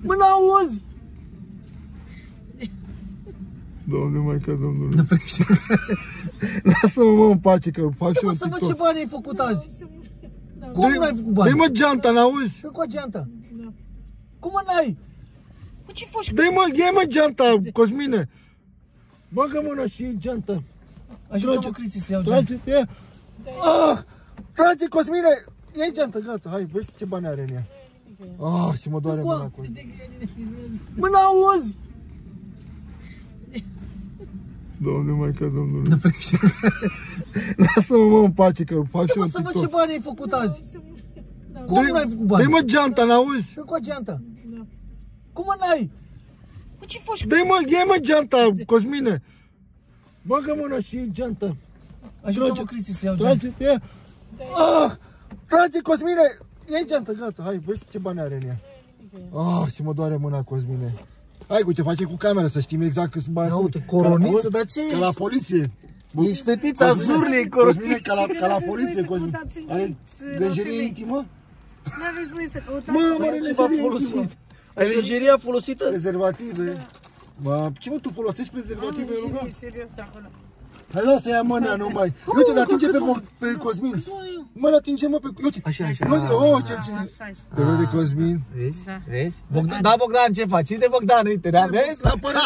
Mă, n-auzi! Doamne, Maica Domnului. Lasă-mă, mă, în pace, că fac și un să văd ce TikTok. bani ai făcut azi. Cum n-ai făcut bani? Dă-i, mă, geanta, n-auzi? Dă cu o geantă. Cum mă n-ai? Cu ce faci? Dă-i, mă, ia, mă, geanta, Cosmine. Bagă mâna și iei geanta. Ajută-mă, Cristi, să iau geanta. Trage, ia. Ah! Trage, Cosmine! Ia-i geanta, gata, hai, vezi ce bani are în ea. Ah, și mă doare mâna, Cosmine. Mă, n-auzi! Doamne, Maica Domnului. Lasă-mă, mă, în pace, că fac și un să văd TikTok. ce bani ai făcut azi. Cum n-ai făcut bani? Dă-i, mă, geanta, n-auzi? Dă cu o geantă. Cum mă n-ai? Cu ce faci? Dă-i, mă, ia, mă, geanta, Cosmine. Bagă mâna și iei geanta. Ajută-mă, Cristi, să iau geanta. Trage, ia. Ah! Trage, Cosmine! Ia-i geanta, gata, hai, vezi ce bani are în ea. Ah, și mă doare mâna, Cosmine. Hai, cu ce face cu camera, să știm exact câți bani sunt. Uite, coroniță, dar ce Ca ești? la poliție. Ești fetița Zurliei, Cosmine, coroniță. ca la poliție, Cosmine. Are lenjerie intimă? N-aveți voie să căutați. Mă, are Ce v-a lenjerie folosit? intimă. Ai lenjeria folosită? Prezervative. Mă, ce mă, tu folosești prezervative, nu? E serios acolo. Hai, lasă, ia mâna numai. Uite, îl atinge pe Cosmin. Mă, îl atinge, mă, pe... Uite, Așa, așa. uite, oh, ce-l ține. Așa, așa. Te vede, Cosmin. Vezi? Da. Vezi? Bogdan, da, Bogdan, ce faci? Uite, Bogdan, uite, da, vezi?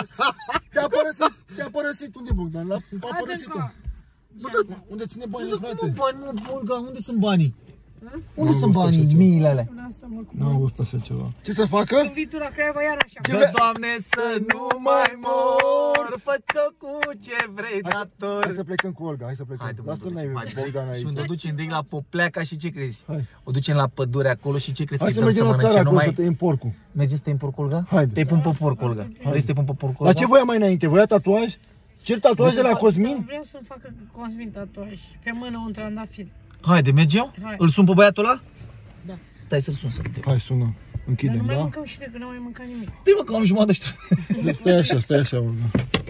Te-a părăsit. Unde, Bogdan? L-a părăsit-o. Bă, da, unde ține banii, Cum frate? bani, mă, Bogdan, unde sunt banii? Unde N-am sunt auzit așa banii, ceva. miile alea? Lasă-mă cu N-am auzit așa ceva. Ce să facă? Vitura Craiova iar așa. Că, Doamne, să nu mai mor, fă-ți cu ce vrei, dator. Hai să plecăm cu Olga, hai să plecăm. Haide, mă, Lasă-l ducem, noi, haide. Bogdan Și aici. unde o ducem direct la Popleaca și ce crezi? Hai. O ducem la pădure acolo și ce crezi Hai că să îi dăm să mergem la mănânce? țară acolo să Numai... tăiem porcul. Mergem să tăiem porcul, Olga? Haide. Te-ai pun pe porc, Olga. Vrei să te pun pe porc, Olga? Dar ce voia mai înainte? Voia tatuaj? Cer tatuaj de la Cosmin? Vreau să-mi facă Cosmin tatuaj. Pe mână un trandafir. Haide, mergem? Hai. Îl sun pe băiatul ăla? Da. Stai să-l sun să vedem. Hai, sună. Dar nu Închidem, mai da? mâncăm și noi, că n-am mai mâncat nimic. Dă-i mă că am jumătate știu. Deci stai așa, Olga.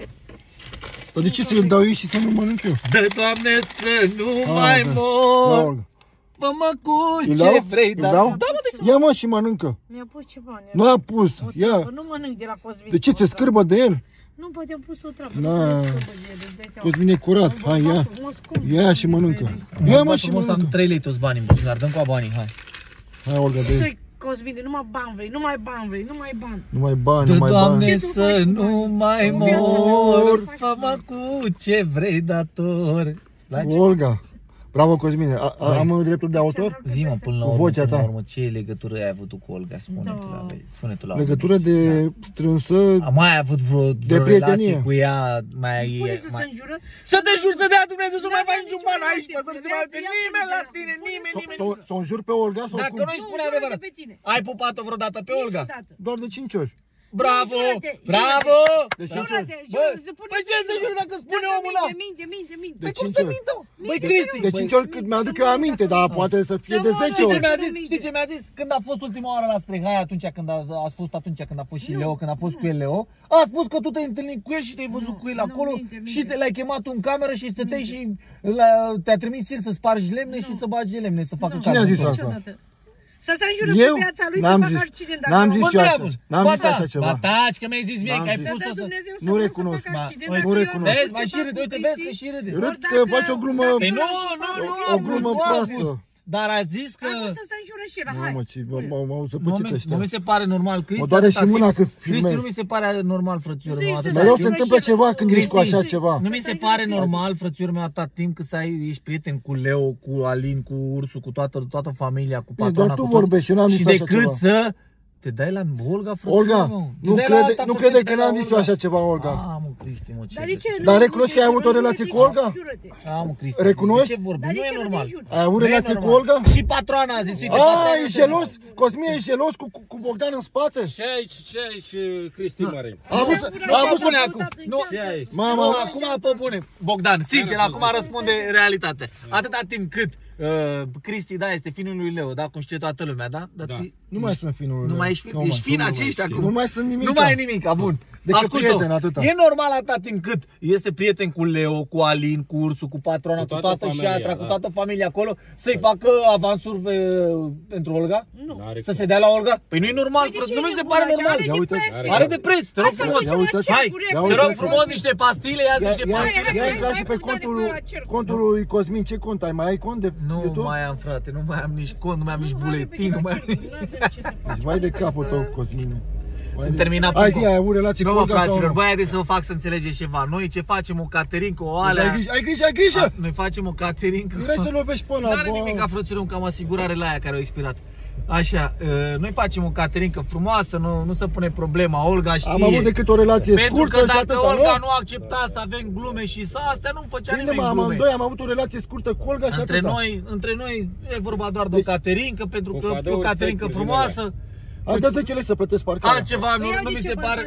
Dar de ce să-l dau ei și să nu mănânc eu? Dă, Doamne, să nu Ah, mai da. Ia, mor. Olga. Fă-mă cu Îl ce dau? vrei, Îl dar... dau? Da, mă, dă-i Ia, mă, și mănâncă. Mi-a pus ceva. Nu a pus. Ia. Nu mănânc de la Cosmin. De ce ți-e scârbă de el? Nu, poate am pus o treabă. Na. Nu scăpă de el, îți dai seama. Cosmin e curat. Hai, ia. Frumos, cum? Ia și mănâncă. Ia, Ia, mă, mă, și și frumos am mănâncă. 3 lei toți banii în buzunar, dăm cu banii, hai. Hai, Olga, dă-i. Stai, Cosmin, numai bani vrei, numai bani vrei, numai bani. Nu mai bani, Dă, nu mai Doamne, bani. să nu mai În viața mea, mor, faci fă-mă bani. cu ce vrei, dator. Îți place? Olga. Bravo, Cosmine. Am dreptul de autor? Zi-mă, până la Cu urmă, vocea până la ta. urmă, ce legătură ai avut tu cu Olga? Spune tu la vezi, spune tu la Legătură urmă. de strânsă. Mai ai avut vreo prietenie. relație cu ea? Mai Pune să se înjură. Să te jur să dea Dumnezeu să nu mai N-avea faci niciun nicio ban aici, relație, să nu se vrea mai uite să ia nimeni la pe tine, tine. nimeni. Să o înjur pe Olga sau Dacă cum? nu-i spune Nu, jură adevărat, pe tine. ai pupat-o vreodată pe Olga? Niciodată. Doar de 5 ori. Bravo! Jură-te, Bravo! De 5 ori. Jură-te, Bă, jură, se pune păi ce să jur dacă spune omul ăla? Minte. De Păi cum 5 să ori. mintă? Băi, Cristi! De 5 ori cât mi-aduc eu aminte, dar poate să fie de 10 Știi ce ori. mi-a zis? Știi ce mi-a zis? Când a fost ultima oară la Strehai, atunci când ați fost atunci când a fost și Leo, când a fost cu el Leo, a spus că tu te-ai întâlnit cu el și te-ai văzut cu el acolo minte. și te l-ai chemat tu în cameră și stăteai și te-a trimis el să spargi lemne și să bagi lemne, să facă Cine a zis carne. asta? Să se înjură Eu? pe viața lui, să N-am facă zis. accident. N-am zis Mă eu așa. întreabă. N-am Ba zis da, așa ceva. Ba taci, că mi-ai zis mie N-am că ai zis. pus-o să... Nu recunosc. Nu recunosc. Vezi, mai și râde, uite, vezi că și râde. Râd că faci o glumă, Păi nu, o glumă proastă. Dar a zis că... Hai, să se înjură și el, hai. Mamă, ce m-au Nu zăpăcit mi ăștia. se pare normal, Cristi. Mă doare și atâta mâna timp. că Cristi, filmez. nu mi se pare normal, frățiorul meu, atâta Mereu timp. se întâmplă ceva când ești cu așa ceva. Nu mi se pare normal, frățiorul meu, atâta timp că să ești prieten cu Leo, cu Alin, cu Ursu, cu toată familia, cu patrona, doar tu cu toți. vorbești, eu n-am zis și așa decât ceva. să te dai la Olga, frățiorul Olga, meu. nu crede că n-am zis eu așa ceva, Olga. Mă, Cristi, mă, ce... Dar de ce? Dar recunoști că ai avut o relație cu Olga? Jură-te. Mă, Cristi, Recunoști? de ce vorbi? Dar Nu de e ce nu te normal. juri? Ai avut Nu e relație cu normal. Olga? Și patroana a zis, uite, A, patroana e a zis. gelos? Cosmin, e gelos cu Bogdan în spate? Ce aici, Cristi Mare? A avut să... Nu A mă avut să... pune acum. Nu, Ce aici? Mamă, acum pe bune. Bogdan, sincer, acum răspunde realitatea. Atâta timp cât Cristi, da, este finul lui Leo, da, cum știe toată lumea, da? Dar Da. tu- nu mai sunt finul. Nu mai ești fin, ești fin acești acum. Nu mai sunt nimic. Nu mai e nimic, bun. Decât prieten, atâta. E normal atât încât este prieten cu Leo, cu Alin, cu Ursu, cu patrona, cu toată șatra, cu toată familia acolo, să-i facă avansuri pentru Olga? Nu. Să se dea la Olga? Păi nu-i normal, nu mi se pare normal. Are de preț, te rog frumos. Hai, te rog frumos niște pastile, ia niște pastile. Ia pe contul lui Cosmin, ce cont ai? Mai ai cont de YouTube? Nu mai am, frate, nu mai am nici cont, nu mai am nici buletin, nu mai am nici... Deci vai de capul tău, Cosmine. Sunt terminat. Hai zi, ai avut relații cu Olga sau nu? Fraților, băi, haideți să vă fac să înțelegeți ceva. Noi ce facem, o caterincă, o alea... Ai grijă! Noi facem o caterincă... Vrei să lovești pe ăla, n-are nimic, frăților, că am asigurare la aia care au expirat. Așa, noi facem o caterincă frumoasă, nu se pune problema, Olga știe. Am avut decât o relație scurtă scurtă și și dacă atâta, Olga nu accepta să avem glume și astea, nu făcea nimeni glume. Amândoi am avut o relație scurtă cu Olga și atâta. Între noi e vorba doar de o caterincă, pentru că e o caterincă frumoasă. Hai, dă 10 să plătesc parcarea. Altceva nu mi se pare.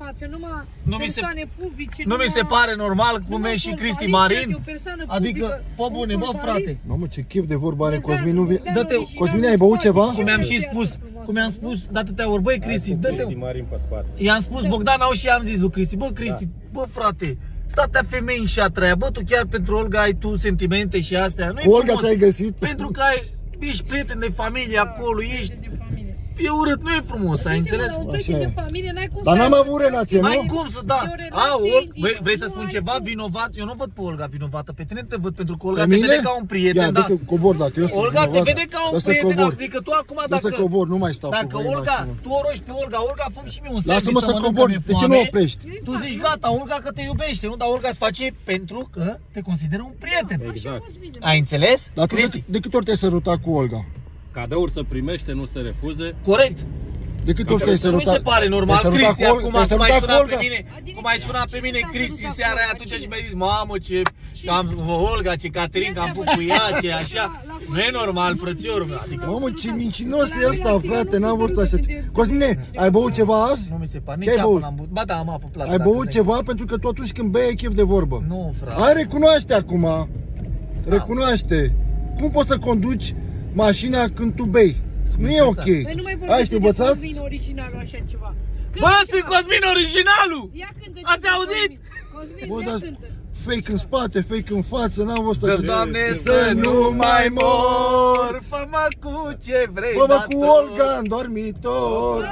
Nu mi se pare normal cum e și Cristi Marin. Adică, pe bune, bă, frate. Mamă, ce chef de vorba are Cosmin, nu vine. Cosmin, ai băut ceva? Cum mi-am spus de atâtea ori, băi Cristi, dă-te. I-am spus Bogdan, au și am zis lui Cristi, bă Cristi, bă frate, statea femei în șatra aia, bă, tu chiar pentru Olga ai tu sentimente și astea. Cu Olga ți-ai găsit? Pentru că ești prieten de familie acolo, ești... E urât, nu e frumos, ai înțeles? Așa e. Dar n-am avut relație, nu? N-ai cum să, da. Vrei să spun ceva vinovat? Eu nu văd pe Olga vinovată, pe tine te văd, pentru că Olga te vede ca un prieten, da. Cobor, dacă eu sunt Olga te vede ca un prieten, adică tu acum dacă... Lasă cobor, nu mai stau. Dacă Olga, tu o rogi pe Olga, fă-mi și mie un service. Lasă-mă să cobor, de ce nu oprești? Tu zici gata, Olga că te iubește, nu? Dar Olga îți face pentru că te consideră un prieten. Exact. Ai înțeles? Dar tu de câte ori te-ai sărutat cu Olga? Cadouri să primește, nu să refuze. Corect. De câte ori te-ai sărutat? Nu mi se pare normal, Cristi, acum cum ai sunat pe mine, Cum ai sunat pe mine Cristi în seara aia atunci și mi-ai zis, mamă, ce Olga, ce Caterinca am făcut cu ea, ce așa. Nu e normal, frățiorul meu. Adică, mamă, ce mincinos e ăsta, frate, n-am văzut așa. Cosmine, ai băut ceva azi? Nu mi se pare, nici apă n-am băut. Ba da, am apă plată. Ai băut ceva pentru că tu atunci când bei ai chef de vorbă. Nu, frate. Hai, recunoaște acum. Recunoaște. Cum poți să conduci mașina când tu bei? Nu e ok. Ai știi învățat? Cosmin originalul așa ceva. Bă, sunt Cosmin originalul! Ați auzit? Cosmin, ia cântă. Fake în spate, fake în față, n-am văzut așa. Doamne, să nu mai mor, fă-mă cu ce vrei. Fă-mă cu Olga în dormitor.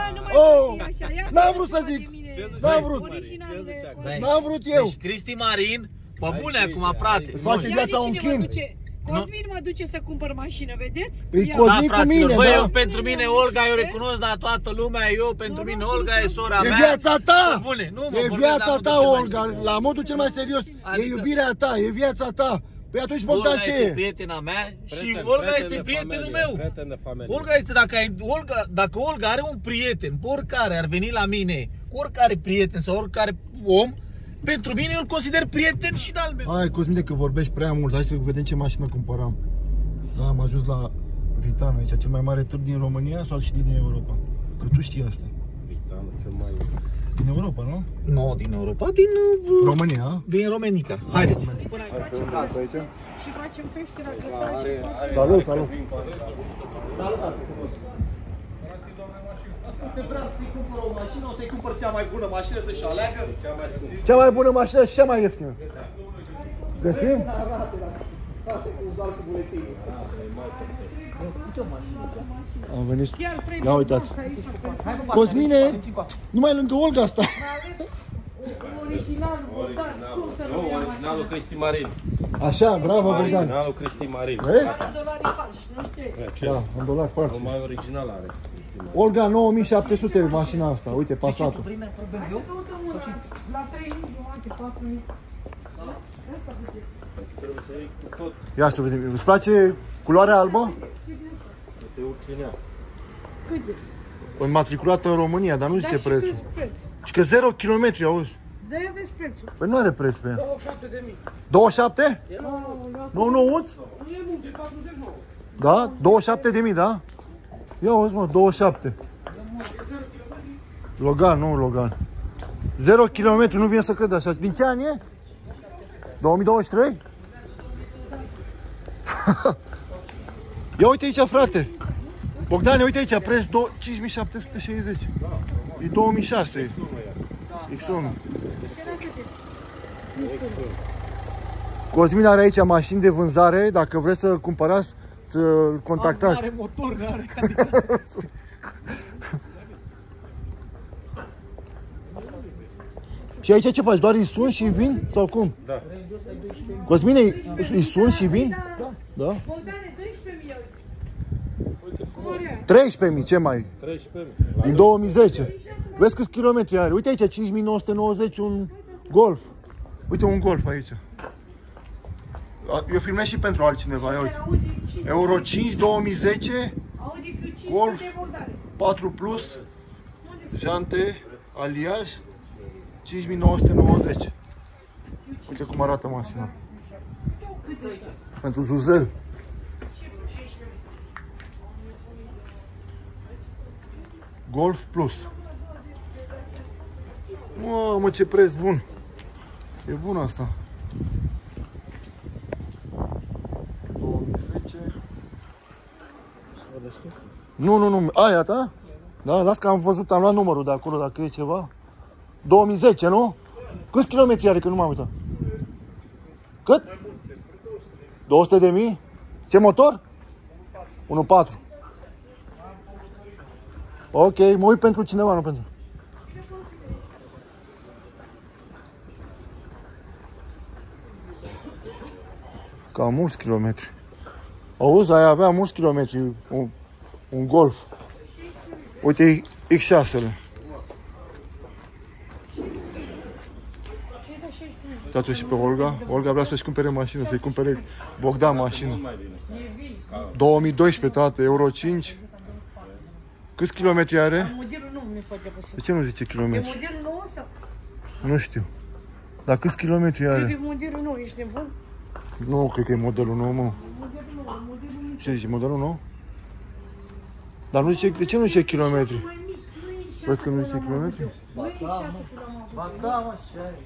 N-am vrut să zic. N-am vrut. N-am vrut eu. Deci Cristi Marin, pe bune acum, frate. Îți face viața un chin. Cosmin mă duce să cumpăr mașină, vedeți? Păi Cosmin cu mine, bă, da? eu pentru mine Olga, eu recunosc la toată lumea, eu pentru mine Olga e sora mea. E viața ta! Bune, nu, e viața ta, Olga, la modul cel mai serios. E iubirea ta, e viața ta. Păi atunci Bogdan ce e? Olga este prietena mea și Olga este prietenul meu. Olga este, dacă Olga are un prieten, pe oricare ar veni la mine, oricare prieten sau oricare om, pentru mine eu îl consider prieten și de-al meu. Hai, Cosmine, că vorbești prea mult. Hai să vedem ce mașină cumpăram. Da, am ajuns la Vitan aici, cel mai mare târg din România sau și din Europa? Că tu știi asta. Vitan, cel mai... Din Europa, nu? Nu, din Europa, din... România? Din Romenica. Haideți. Și facem peștera gătaș. Salut, salut. Salut. Dacă vrea să-i cumpăr o mașină, o să-i cumpăr cea mai bună mașină să-și aleagă. Cea mai bună mașină și cea mai ieftină. Găsim? Doar cu buletinul. Am venit. Ia uitați. Cosmine, numai lângă Olga asta. Originalul Cristi Marin. Așa, bravo Bogdan. Originalul Cristi Marin. Vezi? $, Da, în dolari falși. O mai original are. Olga, 9700 mașina asta, uite, Passatul. La 3 jumate, 4 minute. Ia să vedem, îți place culoarea albă? Te urci în ea. Cât de? Înmatriculată în România, dar nu zice prețul. Și că 0 km, auzi? De-aia vezi prețul. Păi nu are preț pe ea. 27.000. 27? Nu, nu, uți? Da? 27.000, da? Ia auzi, mă, 27. Logan, nu Logan. 0 km, nu vine să cred așa. Din ce an e? 2023? Ia uite aici, frate. Bogdane, uite aici, preț 5760. E 2006. X1. Cosmin are aici mașini de vânzare, dacă vreți să cumpărați, să-l contactați. Are motor, nu are Și aici ce faci? Doar îi suni și vin? Sau cum? Da. Cosmine, îi suni și vin? Da. Bogdane, 12.000 13.000, ce mai? 13.000. Din 2010. Vezi câți kilometri are? Uite aici, 5.990, un Golf. Uite un Golf aici. Eu filmez și pentru altcineva, ia uite. Euro 5, 2010, Golf, 4 plus, jante, aliaj, 5.990. Uite cum arată mașina. Pentru Zuzel. Golf Plus. Mă, ce preț bun. E bun asta. 2010. Nu, aia ta? Da, las că am văzut, am luat numărul de acolo dacă e ceva. 2010, nu? Câți kilometri are, că nu m-am uitat? Cât? 200.000? Ce motor? 1.4. Ok, mă uit pentru cineva, nu pentru. Cam mulți kilometri. Auzi, aia avea mulți kilometri, un Golf. Uite X6-le. Uitați-o și pe Olga. Olga vrea să-și cumpere mașină, să-i cumpere Bogdan mașină. 2012, tată, Euro 5. Câți kilometri are? Modelul nu mi poate păsa. De ce nu zice E kilometri? modelul nou ăsta? Nu știu. Dar câți kilometri are? Trebuie modelul nou, ești nebun? Nu, cred că e modelul nou, mă. Modelul nou, modelul mic. Ce zice, modelul nou? Dar nu zice, de ce nu zice kilometri? Mai mic, nu e 6 Vezi că nu zice kilometri? Nu e 6 până am avut. Ba da, mă, așa e.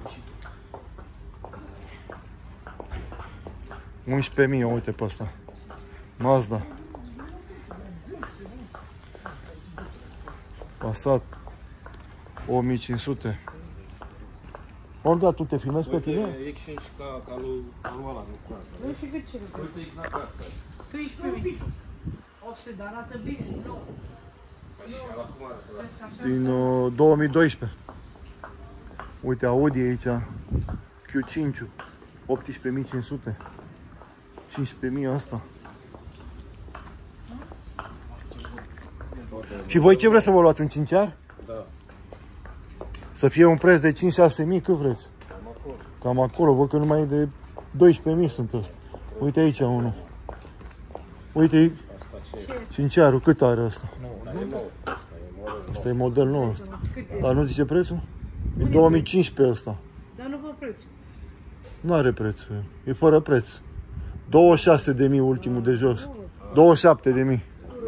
11.000, uite pe asta. Mazda. Passat. 1500. Olga, tu te filmezi pe tine? E X5 ca lui ăla, nu? Nu știu cât ce Uite exact asta. 13.000. 800, dar arată bine, nou. Acum arată. Din 2012. Uite, Audi aici. Q5. 18.500. 15.000 asta. Și voi ce vreți să vă luați? Un cinciar? Da. Să fie un preț de 5-6 mii, cât vreți? Cam acolo, văd că numai de 12.000 sunt ăsta. Uite aici unul. Uite cinciarul, cât are asta? Asta e model nou ăsta. Dar nu zice prețul? E 2015 ăsta. Dar nu vă preț. Nu are preț, e fără preț. 26.000 ultimul de jos. 27.000.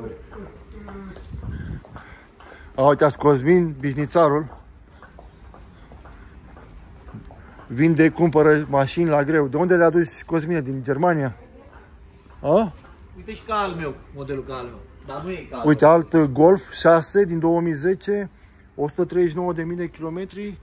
Uitați, Cosmin, bișnițarul, vinde, cumpără mașini la greu. De unde le aduci, Cosmine? Din Germania? A? Uite și ca al meu, modelul ca al meu. Dar nu e ca al Uite, alt Golf 6 din 2010, 139.000 de kilometri,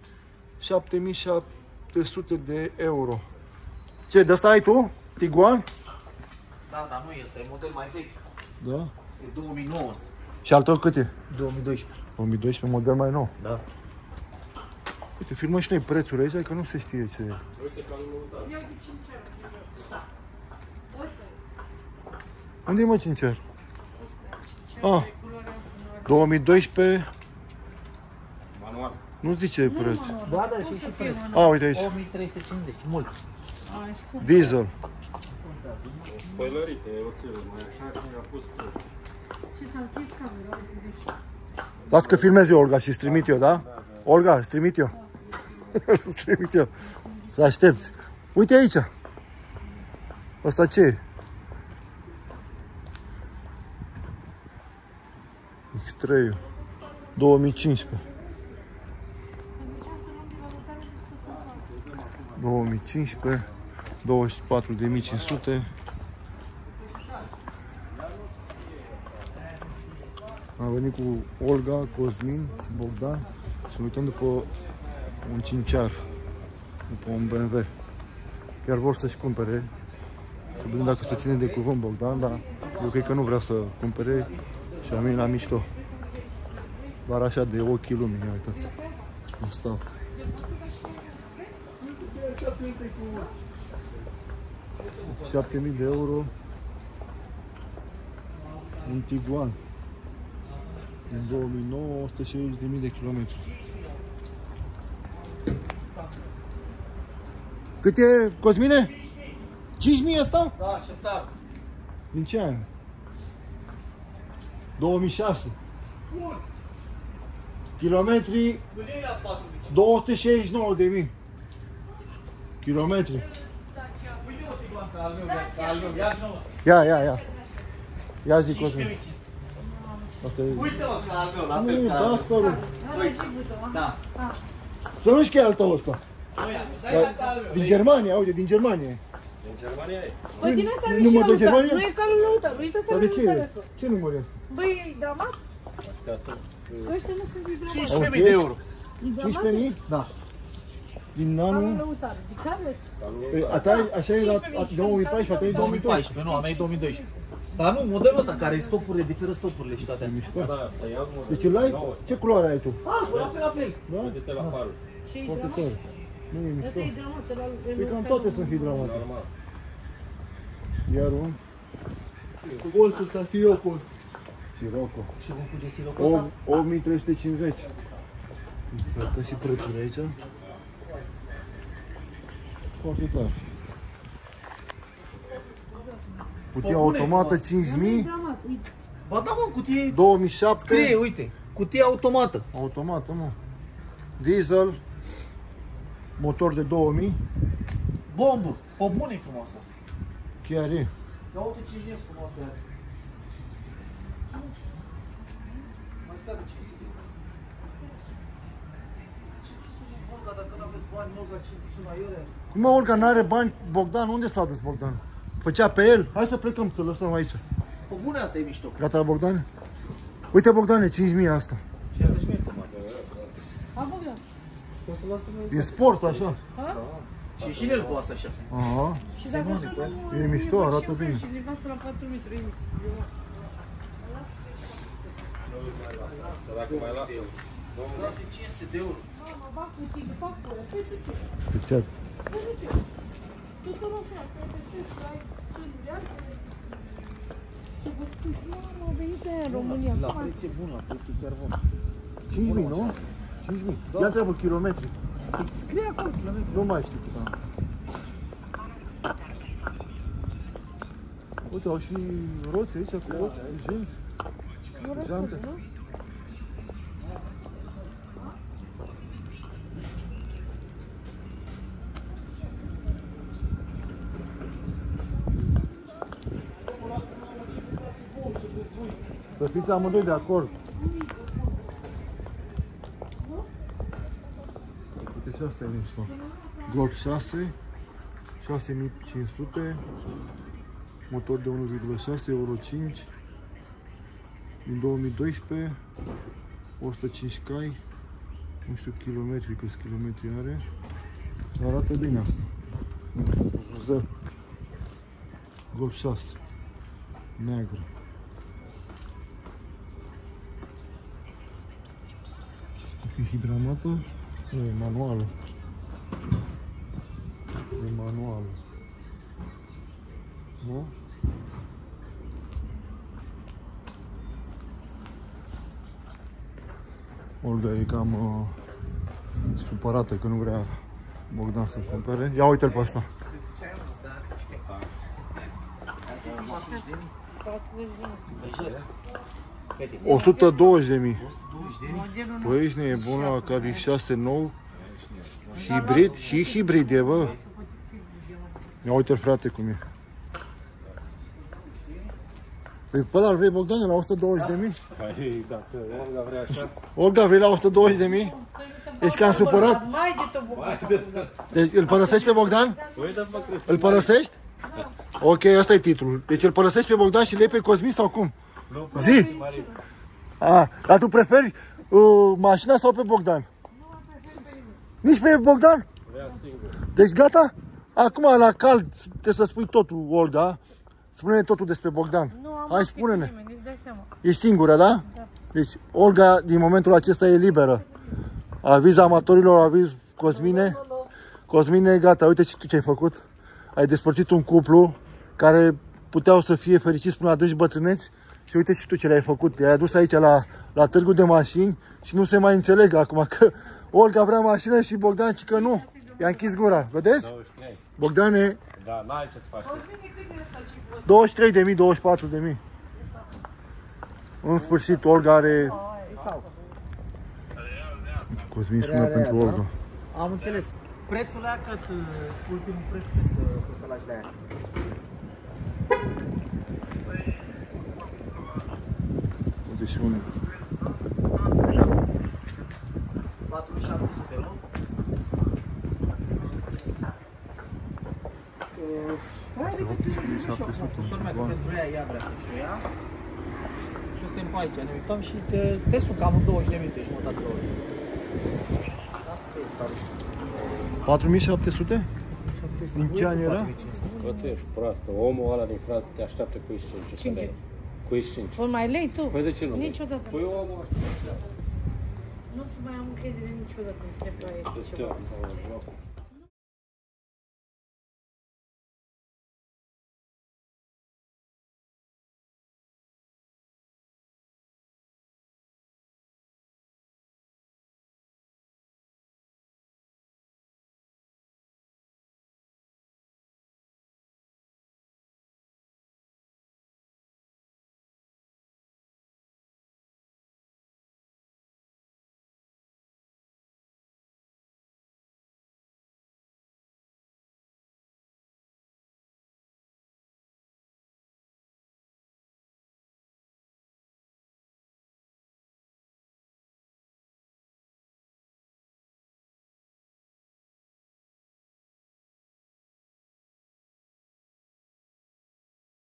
7.700 de euro. Ce, de asta ai tu? Tiguan? Da, dar nu este, e model mai vechi. Da. E 2009 asta. Și al tău cât e? 2012. 2012, model mai nou. Da. Uite, filmăm și noi prețuri aici, că nu se știe ce e. Ia uite 5 euro. Unde e, mă, cincer? 2012, Manual. nu zice preț. Da, da, și preț. Uite aici. 8350, mult. Diesel. Spoilerite, oțelul, mai așa și a pus preț. Și s-a închis camera, uite. Las că filmez eu, Olga, și streamit eu, da? Olga, streamit eu. Streamit eu. Să aștepți. Uite aici. Asta ce e? X3 2015. 2015, 24.500. Am venit cu Olga, Cosmin și Bogdan să ne uităm după un cinciar după un BMW. Chiar vor să-și cumpere. Să vedem dacă se ține de cuvânt Bogdan, dar eu cred că nu vrea să cumpere și a mine la mișto. Doar așa de ochii lumii, ia uitați cum stau. €7.000 de euro. Un Tiguan. În 2009, 160.000 de kilometri. Cât e, Cosmine? 5.000 ăsta? Da, așteptam. Din ce an? 2006. Bun. Kilometri Gândei la 269.000. Kilometri. Uite mă, Tiguan, că al meu, ia din nou ăsta. Ia. Ia zi, Cosmin. 15.500. Asta e... Uite mă, că al meu, la fel Nu, ca al da, meu. spărul. Are și butonul. Da. Să nu știi al tău ăsta. Nu ia, stai la ca al meu. Din Germania, uite, din Germania. Din Germania e. Băi, din asta are Nu și mă dă lăutar. Germania? Nu e calul lăutar. Uite să Dar de ce e? lăutar. Ce număr e asta? Băi, e dramat? Ca să... Că ăștia nu sunt dramat. 15.000 de euro. E dramat? 15.000? Da. Din Calul anul... lăutar. De care ăsta? A ta, așa e la 2014, a ta e 2012. 2014, nu, a mea e 2012. Dar nu, modelul ăsta care e stopurile, diferă stopurile și toate astea. Mișto. Da, asta e alt model. Deci îl ai? Ce culoare ai tu? Alb, la fel, la fel. Da? Uite-te la farul. Și e Foarte dramat? tare. Nu e mișto. Ăsta e dramat. ăla- Cred că în toate sunt hidramate. Normal. Iar un Golsul ăsta, Sirocos. Sirocco. Și cum fuge Sirocos ăsta? 8350. Iată și prețul aici. Foarte tare. Cutia automată 5000, Dramat. E Ba da, mă, cutie... 2007. Scrie, uite, cutie automată. Automată, mă. Diesel. Motor de 2000. Bombă. Pe bune e frumoasă asta. Chiar e. Ia uite ce jens frumoasă are. Mai scade 500 de euro. Ce sună Olga dacă nu aveți bani, Olga, ce sună aiurea? Cum mă, Olga, n-are bani? Bogdan, unde s-a dus Bogdan? Făcea pe el? Hai să plecăm, să lăsăm aici. Pe bune asta e mișto. Gata la Bogdan? Uite, Bogdane, 5000 asta. Și asta și mie tomat. A, bă, da. Costul ăsta nu E sport, așa. Ha? Și și el voasă așa. Aha. Și dacă să nu... E mișto, arată și bine. Și nevastă la 4.000, 3.000. Săracă mai lasă. Asta e 500 de euro. Mama, bag cu tine, fac cu ăla. Păi tu ce? Succes. Păi tu ce? Tu te rog, frate, te știi că ai 5 de ani? Mamă, au venit aia în România. La preț e bun, la preț e chiar bun. 5000, nu? 5000. Ia întreabă kilometri. Scrie acolo kilometri. Nu mai știu cât am. Uite, au și roți aici cu jenți. Jante. Să fiți amândoi de acord. Uite și asta e mișto. Golf 6, 6500, motor de 1,6, Euro 5, din 2012, 105 cai, nu știu kilometri, câți kilometri are, dar arată bine asta. Zuzel. Golf 6, neagră. E hidramată? Nu, e manuală. E manuală. Nu? Olga e cam supărată că nu vrea Bogdan să cumpere. Ia uite-l pe asta. 120.000. Păi ești nebun la Cabi 6 nou. Hibrid? Și hibrid e, bă. Ia uite-l, frate, cum e. Păi pe ăla vrei, Bogdan, la 120.000? Păi, dacă Olga vrea așa... Olga, vrei la 120.000? Ești cam supărat? Mai de tot bucatul. Deci îl părăsești pe Bogdan? Îl părăsești? Ok, ăsta e titlul. Deci îl părăsești pe Bogdan și le iei pe Cosmin sau cum? Zi! A, dar tu preferi mașina sau pe Bogdan? Nici pe Bogdan? Vrea singur. Deci gata? Acum la cald trebuie să spui totul, Olga. Spune-ne totul despre Bogdan. Nu am Hai, spune-ne. nimeni, îți dai seama. Ești singură, da? Da. Deci Olga din momentul acesta e liberă. Aviz amatorilor, aviz Cosmine. Cosmine, gata, uite și tu ce ai făcut. Ai despărțit un cuplu care puteau să fie fericiți până adânci bătrâneți. Și uite și tu ce le-ai făcut. I-ai adus aici la târgul de mașini și nu se mai înțeleg acum că Olga vrea mașină și Bogdan și că nu. I-a închis gura. Vedeți? 23. Bogdane, Da, n-ai ce să faci. Bine, cât e ăsta ce 23.000, 24.000. În sfârșit, Olga are... Cosmin sună pentru Olga. Am înțeles. Prețul ăla cât, ultimul preț cât poți să lași de aia? Uite și unul. 4700, nu? Hai, de cât și sora mea, că pentru ea, ea vrea să-și o ia. Și suntem pe aici, ne uităm și te sun cam în 20 de minute, jumătate de oră. Da? 4.700? Din ce an era? Bă, tu ești proastă. Omul ăla din Franța te așteaptă cu 5 Cinci. lei. Cu 5. Ori mai lei tu? Păi de ce nu? Niciodată. Păi omul ăsta. Nu-ți mai am încredere niciodată în treaba aia și ceva. Este